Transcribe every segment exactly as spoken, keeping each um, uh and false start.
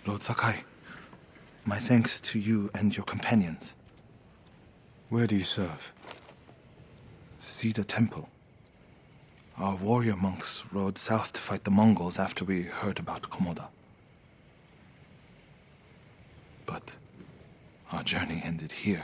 Lord Sakai, my thanks to you and your companions. Where do you serve? Cedar Temple. Our warrior monks rode south to fight the Mongols after we heard about Komoda. But our journey ended here.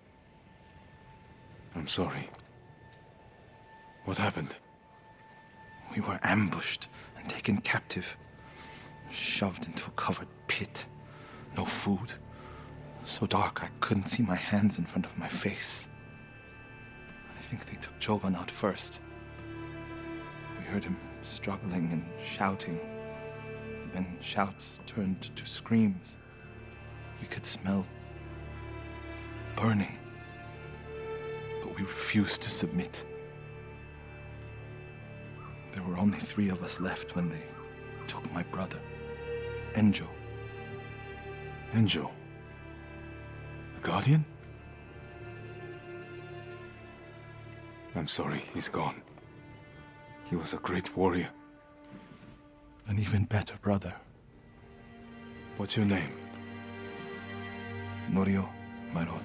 I'm sorry. What happened? We were ambushed and taken captive, shoved into a covered pit. No food. So dark I couldn't see my hands in front of my face. I think they took Jogon out first. We heard him struggling and shouting. Then shouts turned to screams. We could smell burning. But we refused to submit. There were only three of us left when they took my brother, Enjo. Enjo? The Guardian? I'm sorry, he's gone. He was a great warrior. An even better brother. What's your name? Norio, my lord.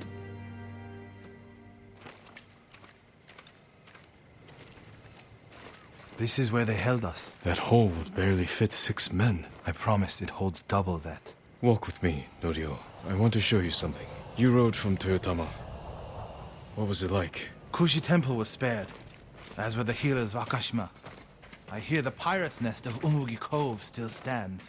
This is where they held us. That hole would barely fit six men. I promised it holds double that. Walk with me, Norio. I want to show you something. You rode from Toyotama. What was it like? Kushi Temple was spared, as were the healers of Akashima. I hear the pirate's nest of Umugi Cove still stands.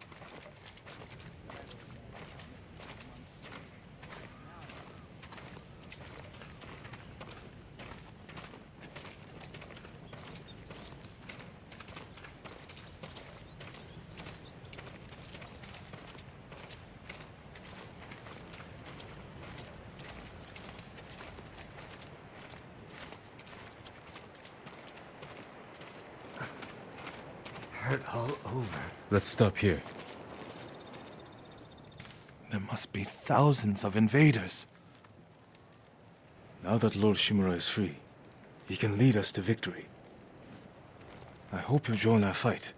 Hurt all over. Let's stop here. There must be thousands of invaders. Now that Lord Shimura is free, he can lead us to victory. I hope you join our fight.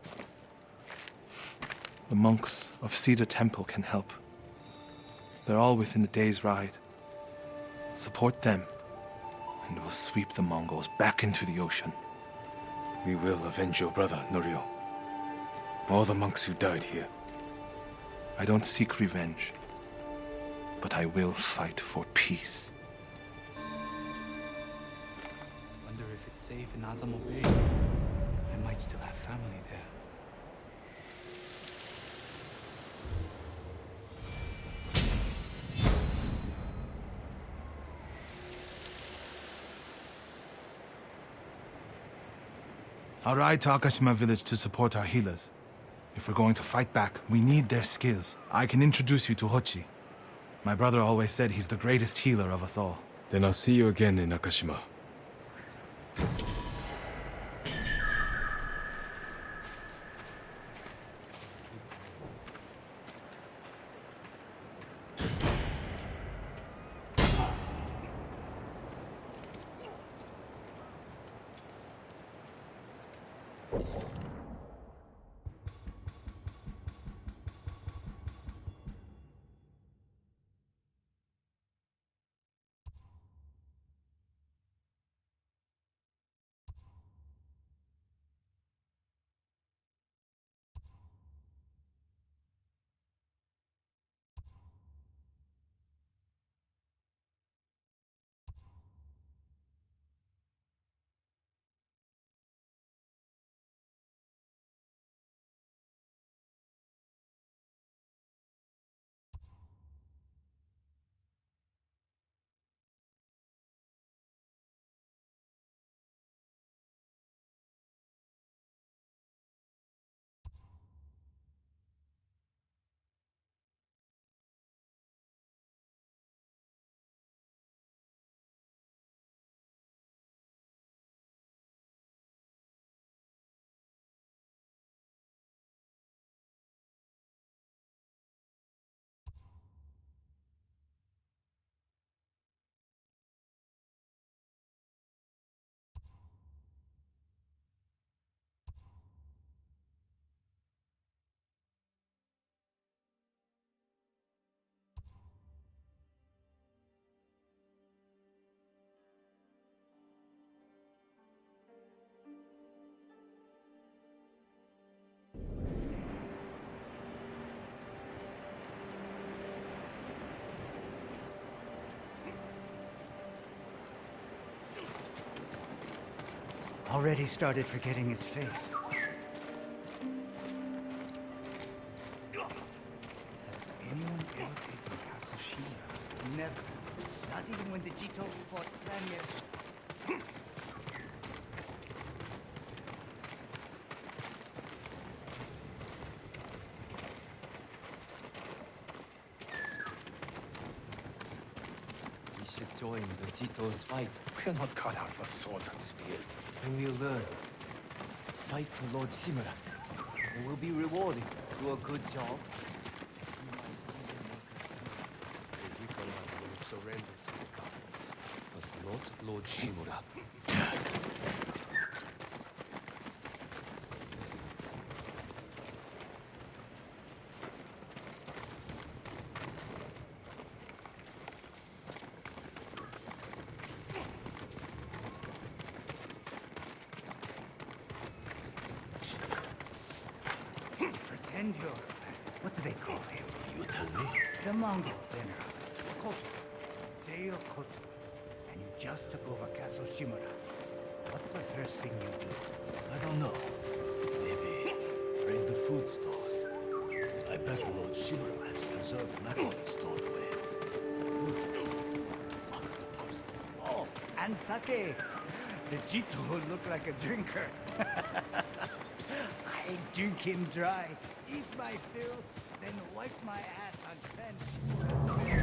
The monks of Cedar Temple can help. They're all within a day's ride. Support them, and we'll sweep the Mongols back into the ocean. We will avenge your brother, Norio. All the monks who died here. I don't seek revenge, but I will fight for peace. Wonder if it's safe in Azamo Bay. I might still have family there. I'll ride to Akashima village to support our healers. If we're going to fight back, we need their skills. I can introduce you to Hochi. My brother always said he's the greatest healer of us all. Then I'll see you again in Akashima. already started forgetting his face. Has anyone ever taken Castle Shimura? Never. Not even when the Jito fought Ranier. We should join the Jito's fight. We are not cut out for swords and spears. And we'll learn. Fight for Lord Shimura. And we'll be rewarded. Do a good job. The Rikala will have surrendered to the Khan, but not Lord Shimura. Pretend you're... What do they call him? You tell me. The Mongol general. Koto. Seiyo Koto. And you just took over Castle Shimura. What's the first thing you do? I don't know. Maybe raid the food stores. I bet Lord Shimura has preserved mackerel stored away. Noodles, octopus. Oh, and sake. The Jito look like a drinker. I drink him dry, eat my fill, then wipe my ass on bench.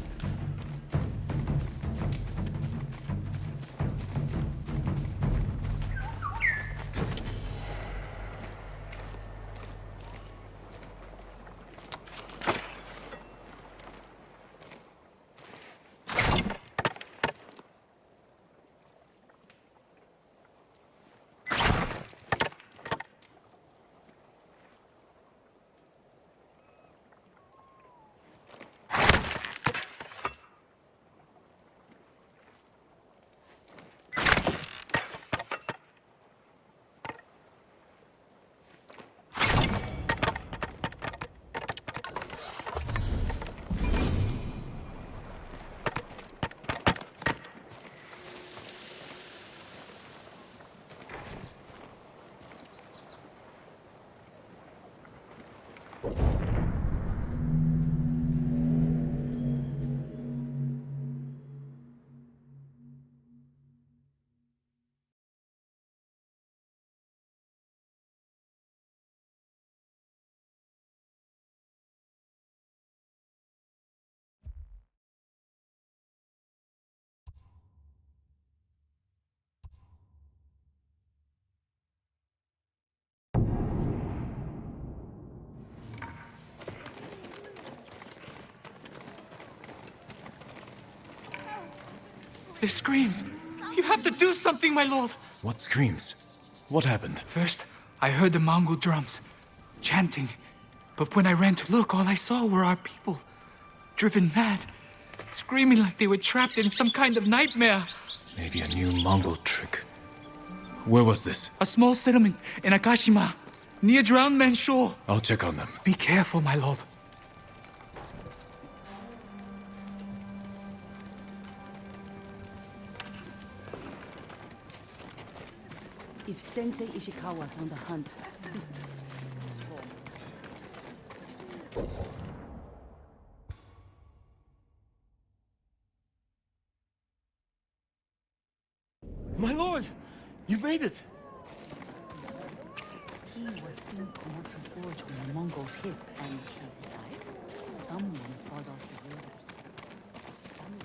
Their screams! You have to do something, my lord! What screams? What happened? First, I heard the Mongol drums, chanting. But when I ran to look, all I saw were our people, driven mad, screaming like they were trapped in some kind of nightmare. Maybe a new Mongol trick. Where was this? A small settlement in Akashima, near Drowned Man's Shore. I'll check on them. Be careful, my lord. If Sensei Ishikawa's on the hunt... My lord! You made it! He was in Komatsu Forge when the Mongols hit, and he died. Someone fought off the raiders. Someone...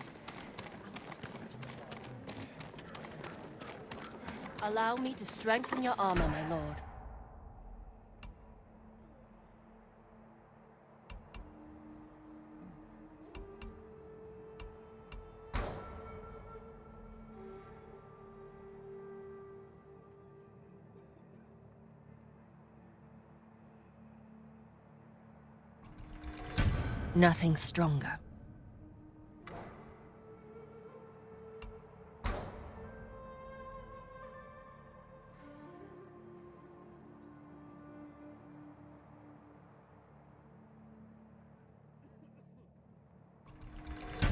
Allow me to strengthen your armor, my lord. Nothing stronger.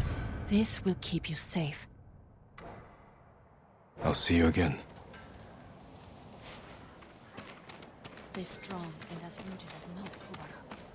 This will keep you safe. I'll see you again. Stay strong and as rooted as an oak, Kubara.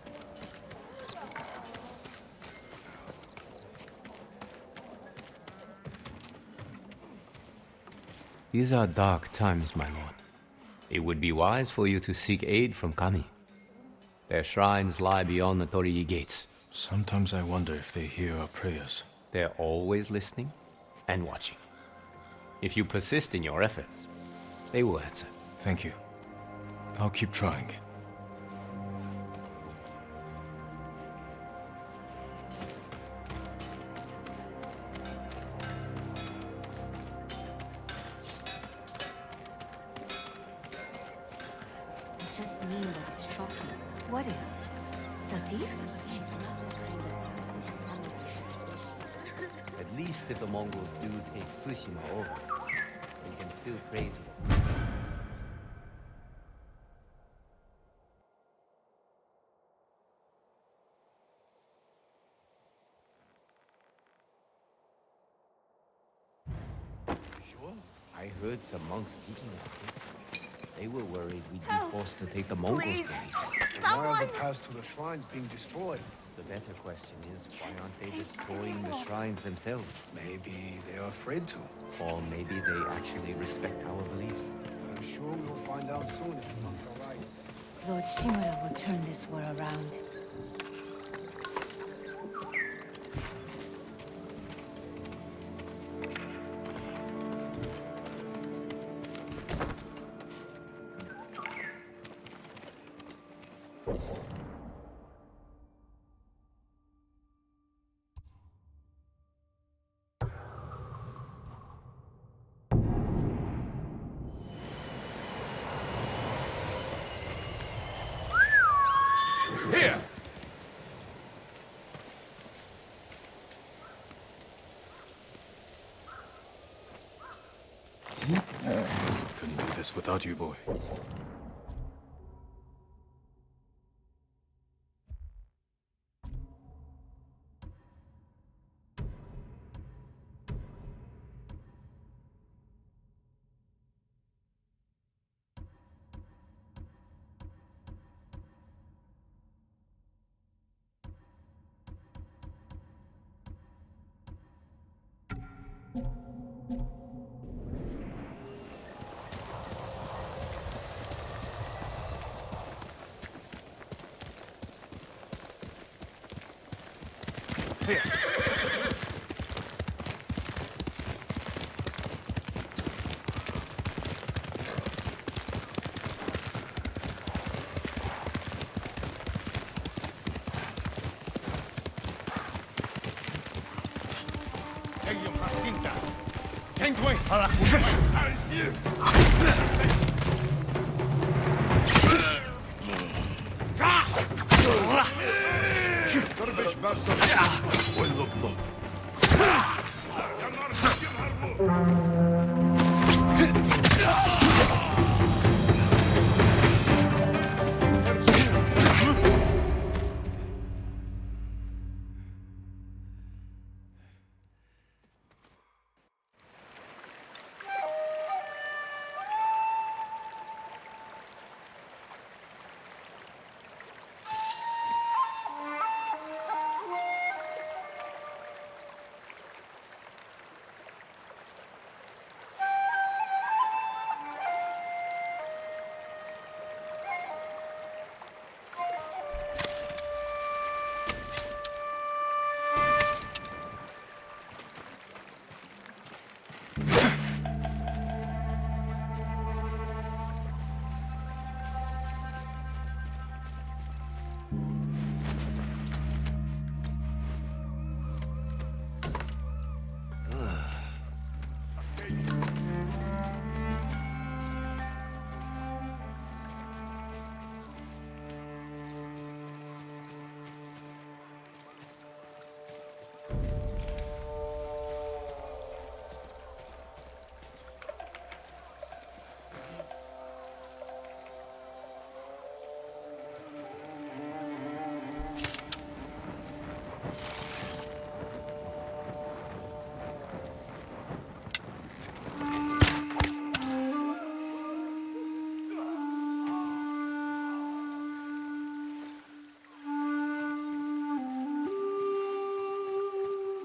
These are dark times, my lord. It would be wise for you to seek aid from Kami. Their shrines lie beyond the Torii gates. Sometimes I wonder if they hear our prayers. They're always listening and watching. If you persist in your efforts, they will answer. Thank you. I'll keep trying. I just mean that it's shocking. What is? The thief? She's not the kind of person samurai should be. At least if the Mongols do take Tsushima over, we can still pray to them. Sure? I heard some monks speaking about it. They were worried we'd be forced to take the Mongols' beliefs. Why are the paths to the shrines being destroyed? The better question is, why aren't they destroying the shrines themselves? Maybe they are afraid to. Or maybe they actually respect our beliefs. I'm sure we'll find out soon if the monks are right. Lord Shimura will turn this war around. Here! Couldn't do this without you, boy.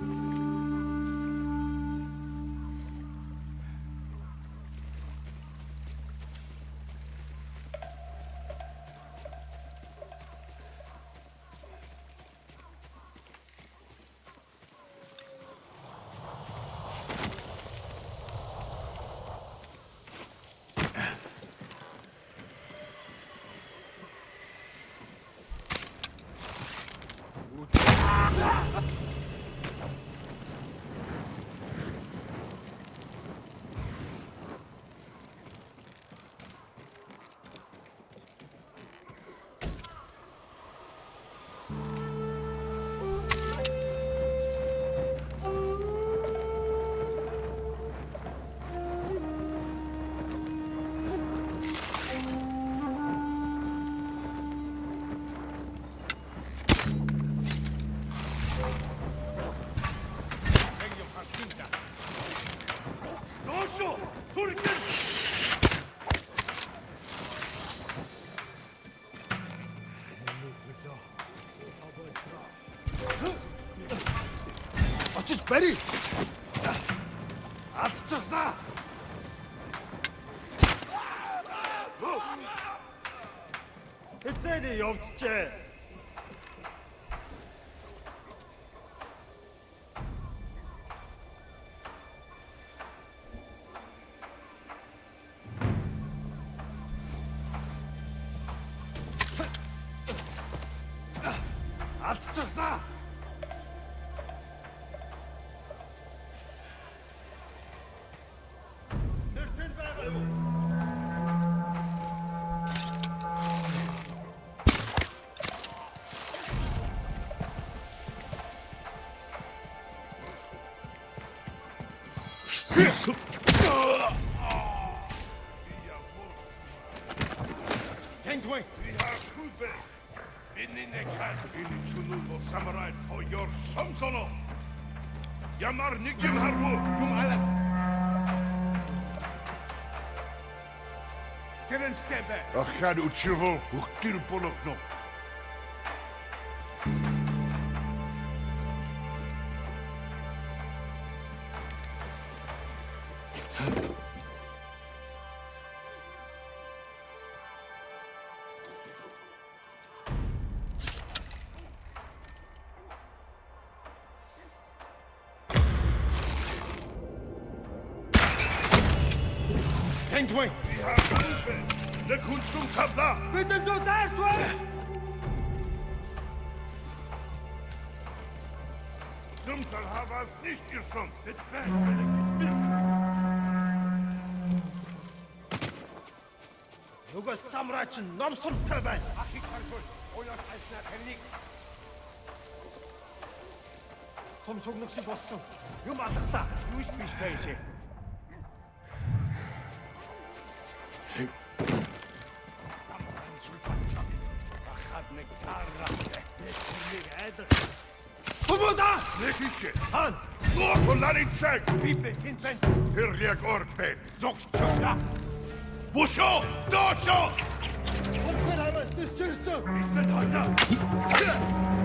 Очиж барь. Алдчихлаа. Эцэний явжжээ. Алдчихлаа. Gangway! Binninekar ilichunul samurai for your samsono. Yamar nigyam harbu yum alak. Seren stebe. Achad uchivo uktil polokno. Gangway! Le kunsum tabla! Bitte so darstellen! Sumtal havas nicht ihr som. Mit Berg, Нөгөө самурай чинь номсомтой байна. Сум шугнах шиг болсон. Юм алгатаа. Юу ч биш байж. Самурай сулпацаа. Ахад нэг тарраа. Нэг айдаг. Сумуда! Nekische! Хан! Nur von Lalizek! Bibe, hinten! Hirliak Orbe! Zochtjoja! Busho! Docho! Сумхэр аваас төсчөрсөн. Ist heute!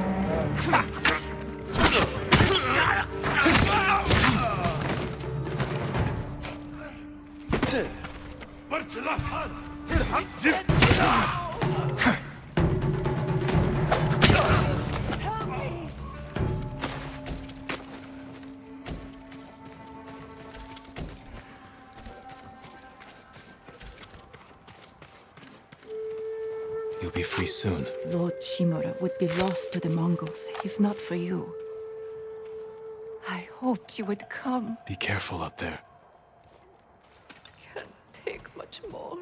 Цэ! Барчла! Тэр хат зив! You'll be free soon. Lord Shimura would be lost to the Mongols if not for you. I hoped you would come. Be careful up there. Can't take much more.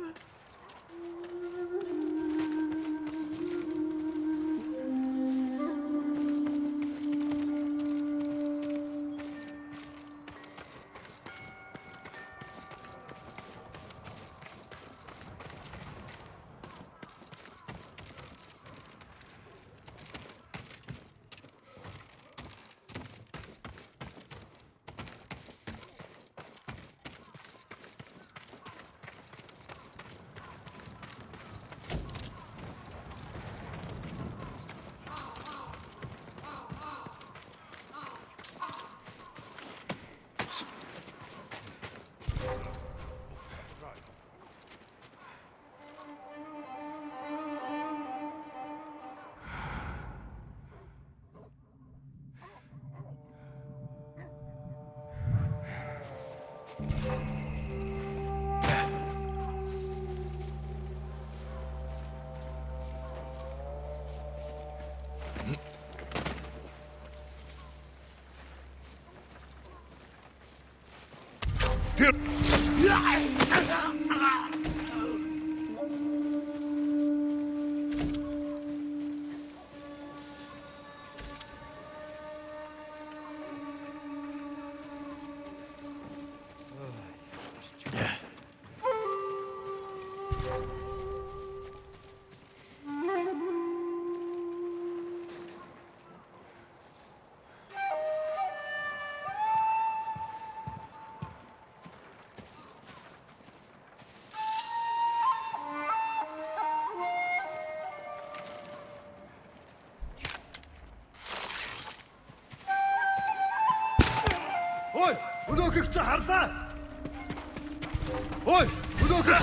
Ой, өнөөгч чи харлаа. Ой, өнөөгч.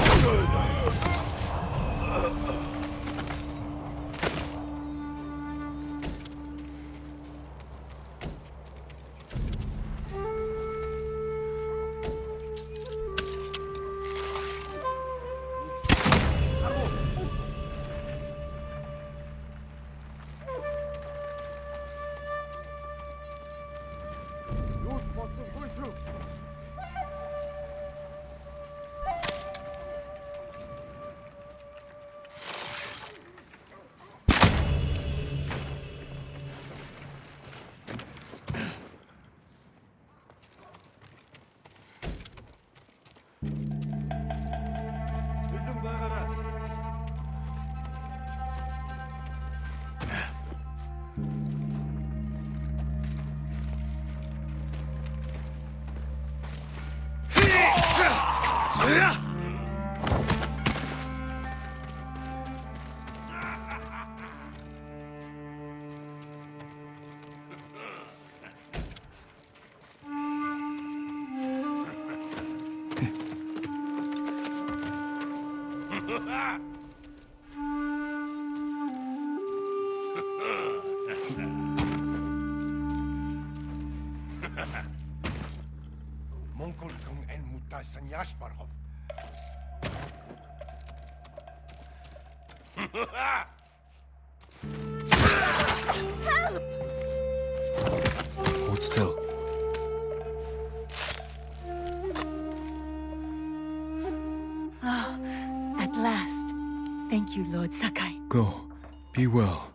Mongol kung en mutai sanyash barhov. Hold still. Oh, at last. Thank you, Lord Sakai. Go. Be well.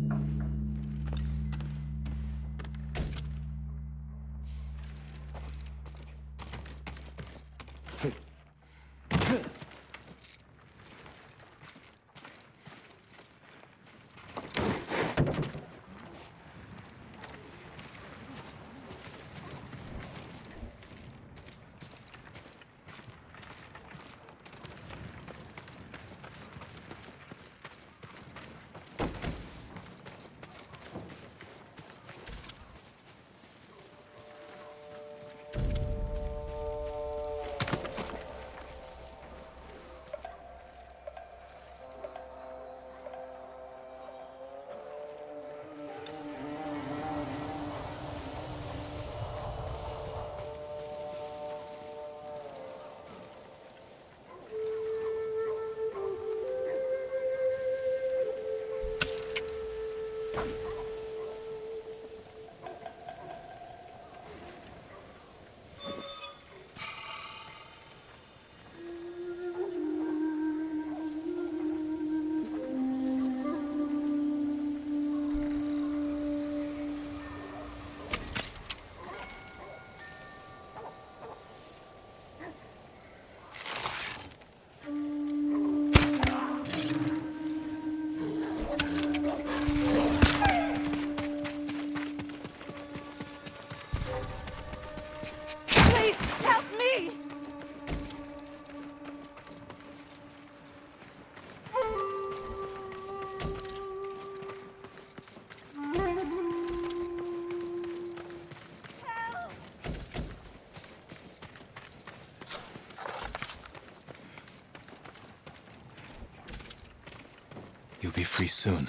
You'll be free soon.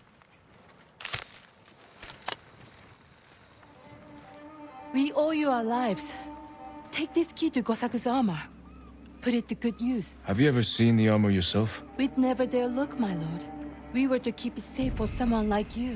We owe you our lives. Take this key to Gosaku's armor. Put it to good use. Have you ever seen the armor yourself? We'd never dare look, my lord. We were to keep it safe for someone like you.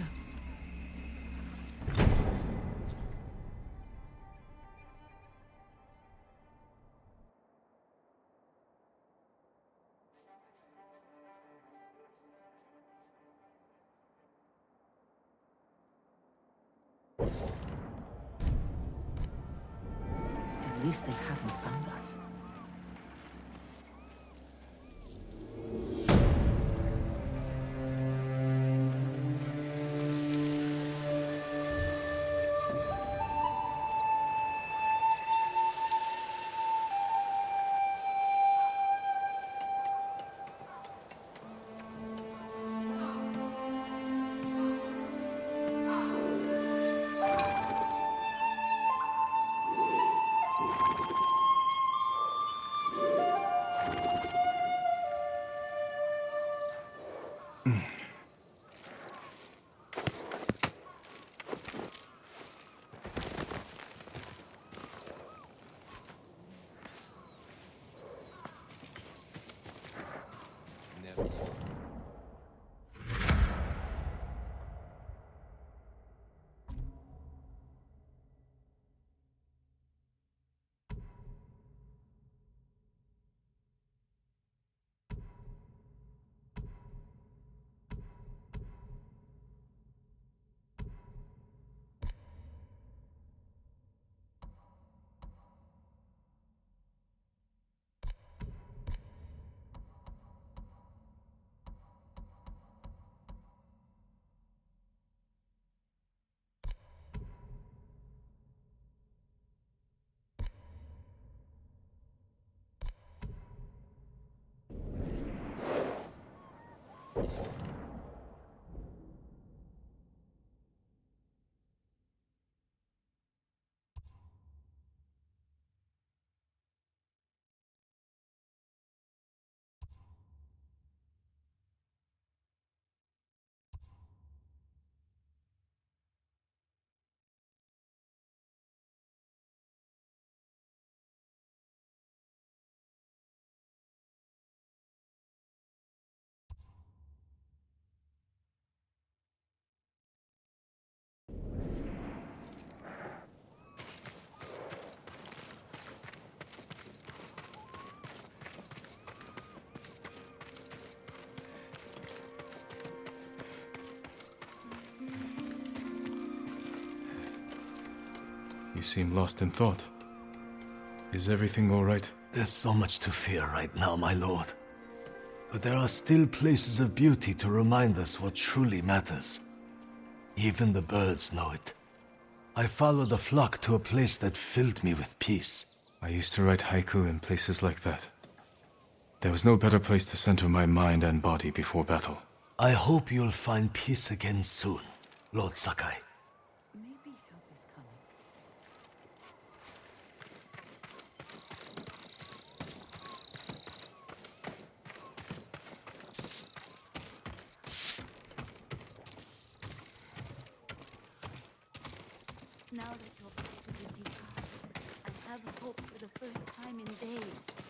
At least they haven't found us. You seem lost in thought. Is everything all right? There's so much to fear right now, my lord. But there are still places of beauty to remind us what truly matters. Even the birds know it. I followed the flock to a place that filled me with peace. I used to write haiku in places like that. There was no better place to center my mind and body before battle. I hope you'll find peace again soon, Lord Sakai. Maybe help is coming. Now that you're back to the Jika, I have hope for the first time in days.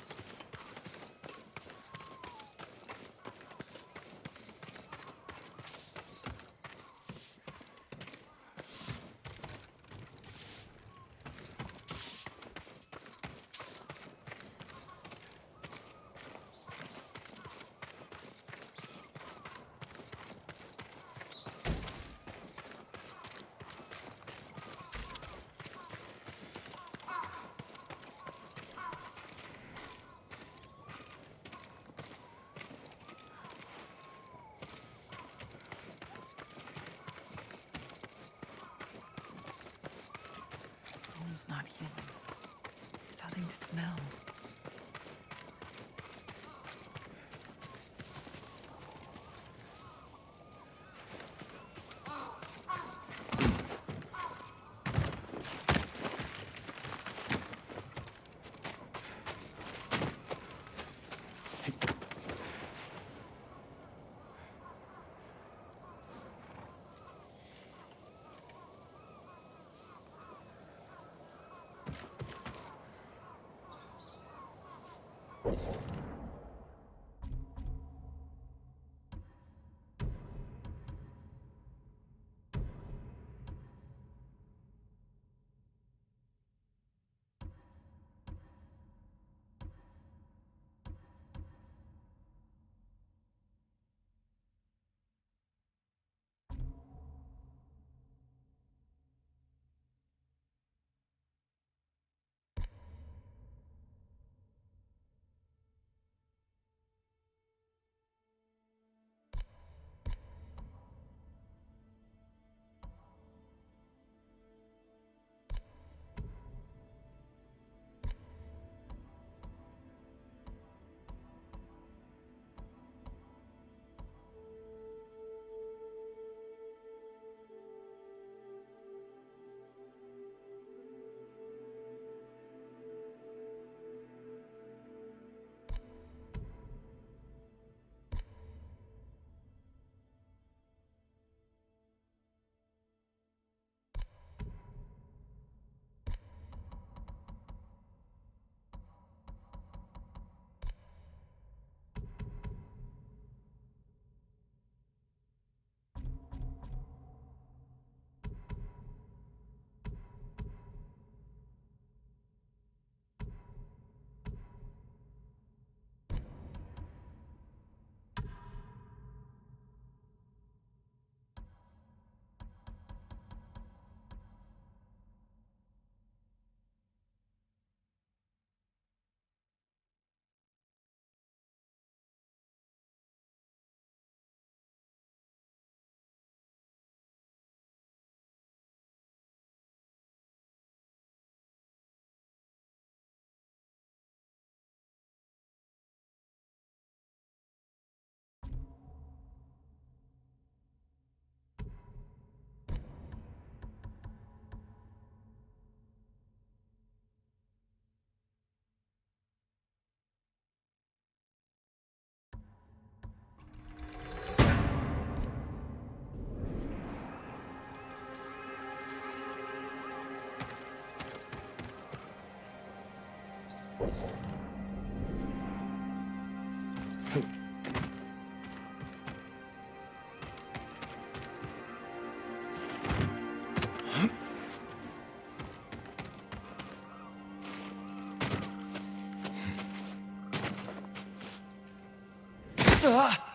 It's not here. It's starting to smell. Ah!